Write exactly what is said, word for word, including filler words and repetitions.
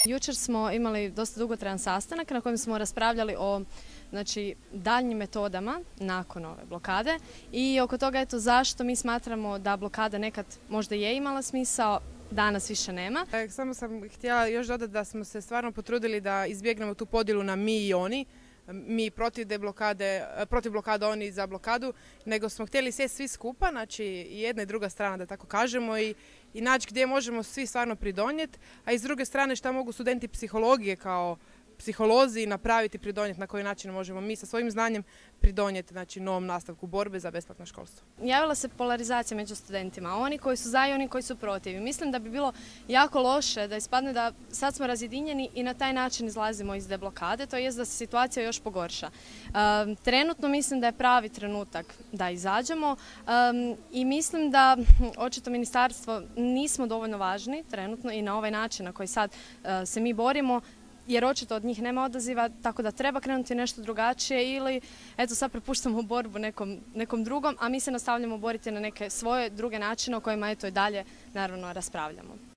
Jučer smo imali dosta dugotrajan sastanak na kojem smo raspravljali o znači, daljnjim metodama nakon ove blokade i oko toga eto zašto mi smatramo da blokada nekad možda je imala smisao, danas više nema. Samo sam htjela još dodati da smo se stvarno potrudili da izbjegnemo tu podjelu na mi i oni. Mi protiv deblokade, protiv blokade, oni za blokadu, nego smo htjeli sjesti svi skupa, znači i jedna i druga strana da tako kažemo i, i naći gdje možemo svi stvarno pridonijeti, a i s druge strane šta mogu studenti psihologije kao psiholozi napraviti, pridonijeti, na koji način možemo mi sa svojim znanjem pridonijeti znači, novom nastavku borbe za besplatno školstvo. Javila se polarizacija među studentima, oni koji su za i oni koji su protiv. Mislim da bi bilo jako loše da ispadne da sad smo razjedinjeni i na taj način izlazimo iz deblokade, to jest da se situacija još pogorša. Um, trenutno mislim da je pravi trenutak da izađemo um, i mislim da očito ministarstvo nismo dovoljno važni trenutno i na ovaj način na koji sad uh, se mi borimo, jer očito od njih nema odaziva, tako da treba krenuti nešto drugačije ili eto sad prepuštamo borbu nekom, nekom drugom, a mi se nastavljamo boriti na neke svoje druge načine o kojima eto i dalje naravno raspravljamo.